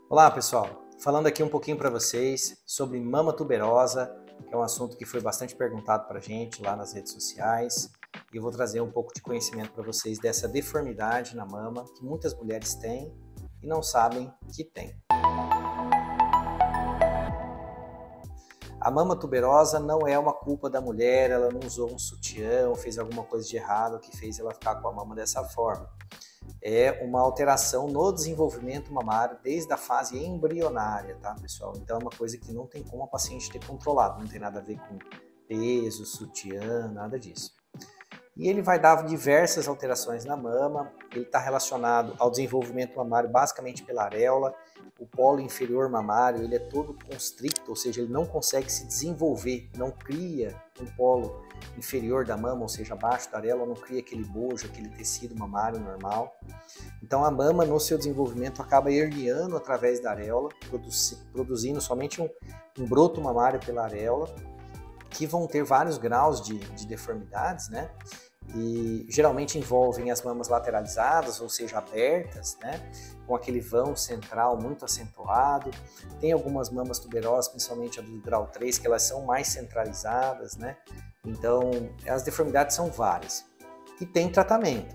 Olá pessoal, falando aqui um pouquinho para vocês sobre mama tuberosa, que é um assunto que foi bastante perguntado para a gente lá nas redes sociais, e eu vou trazer um pouco de conhecimento para vocês dessa deformidade na mama que muitas mulheres têm e não sabem que tem. A mama tuberosa não é uma culpa da mulher, ela não usou um sutiã ou fez alguma coisa de errado que fez ela ficar com a mama dessa forma. É uma alteração no desenvolvimento mamário desde a fase embrionária, tá, pessoal? Então é uma coisa que não tem como a paciente ter controlado, não tem nada a ver com peso, sutiã, nada disso. E ele vai dar diversas alterações na mama, ele está relacionado ao desenvolvimento mamário basicamente pela areola, o polo inferior mamário ele é todo constricto, ou seja, ele não consegue se desenvolver, não cria um polo inferior da mama, ou seja, abaixo da areola, não cria aquele bojo, aquele tecido mamário normal. Então a mama no seu desenvolvimento acaba herniando através da areola, produzindo somente um broto mamário pela areola, que vão ter vários graus de deformidades, né? E geralmente envolvem as mamas lateralizadas, ou seja, abertas, né? Com aquele vão central muito acentuado. Tem algumas mamas tuberosas, principalmente a do grau 3, que elas são mais centralizadas, né? Então, as deformidades são várias. E tem tratamento,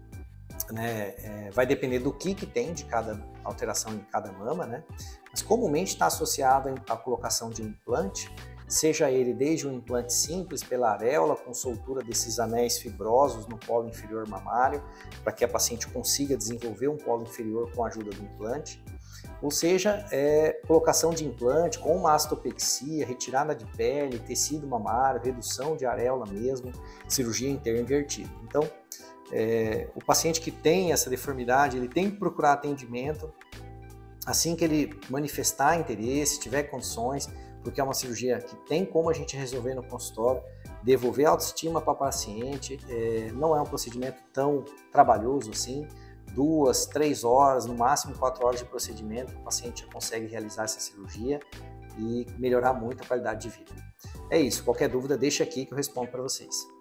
né? Vai depender do que tem de cada alteração em cada mama, né? Mas comumente está associado à colocação de um implante, seja ele desde um implante simples pela areola, com soltura desses anéis fibrosos no polo inferior mamário, para que a paciente consiga desenvolver um polo inferior com a ajuda do implante, ou seja, colocação de implante com mastopexia, retirada de pele, tecido mamário, redução de areola mesmo, cirurgia interna invertida. Então, o paciente que tem essa deformidade, ele tem que procurar atendimento assim que ele manifestar interesse, tiver condições, porque é uma cirurgia que tem como a gente resolver no consultório, devolver a autoestima para a paciente, não é um procedimento tão trabalhoso assim, 2, 3 horas, no máximo 4 horas de procedimento, o paciente já consegue realizar essa cirurgia e melhorar muito a qualidade de vida. É isso, qualquer dúvida deixa aqui que eu respondo para vocês.